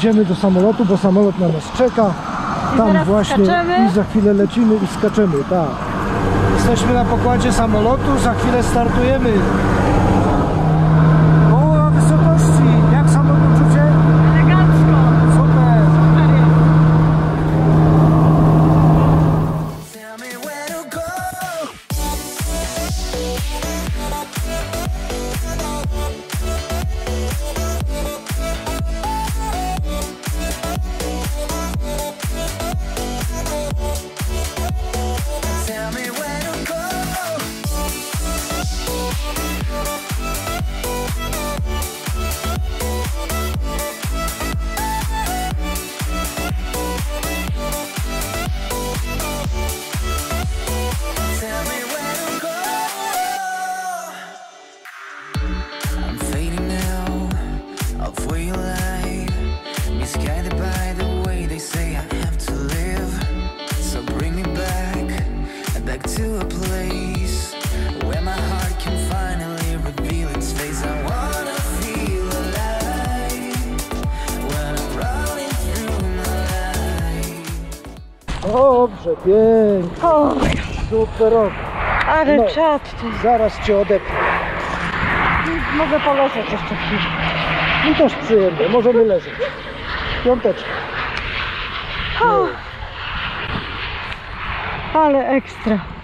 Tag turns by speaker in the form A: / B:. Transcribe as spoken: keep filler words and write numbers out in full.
A: idziemy do samolotu, bo samolot na nas czeka. Tam właśnie skaczemy. I za chwilę lecimy i skaczemy, tak. Jesteśmy na pokładzie samolotu, za chwilę startujemy. Połowa wysokości, jak samopoczucie?
B: Elegancko.
A: Super.
B: Super jest.
C: To a place where my heart can finally reveal its face. I wanna feel alive when I'm running through my life.
A: Dobrze, pięknie.
B: O,
A: Superowo.
B: ale
A: No,
B: czad ty.
A: zaraz cię odepnę.
B: Mogę poleżeć jeszcze chwilę.
A: I też przyjemnie, możemy leżeć. Piąteczka.
B: O, ale ekstra.